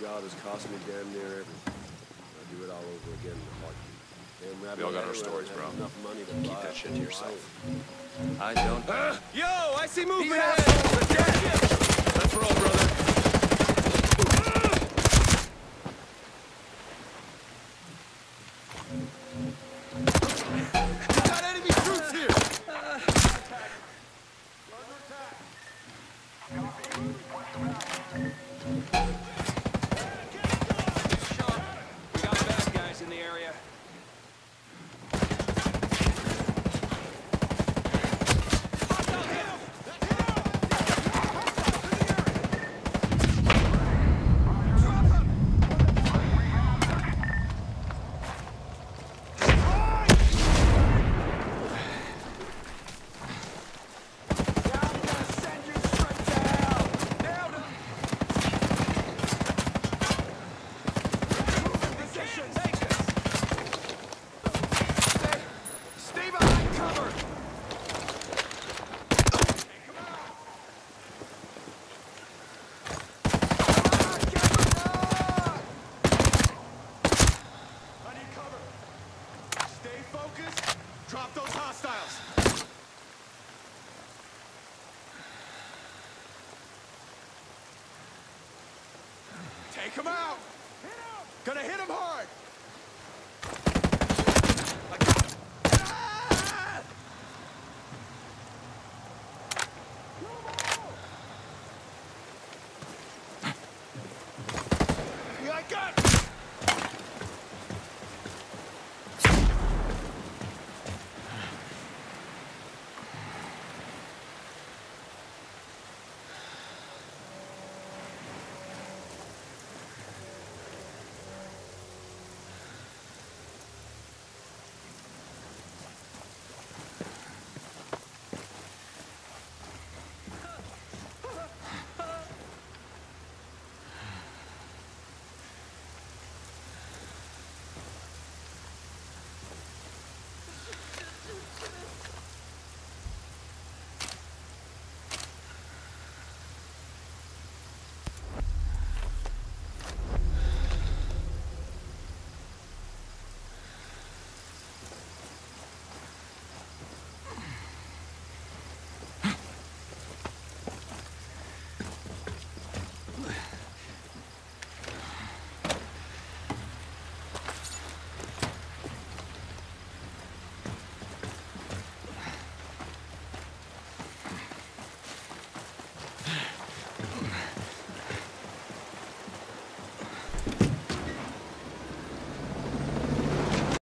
job has cost me damn near everything. I'll do it all over again in a heartbeat. Damn right. We all got our stories, bro. Enough money to Keep that shit to yourself. I don't. Yo, I see movement Yeah. ahead! Let's roll, brother. We got enemy troops here! We got bad guys in the area. Drop those hostiles! Take him out! Gonna hit him hard!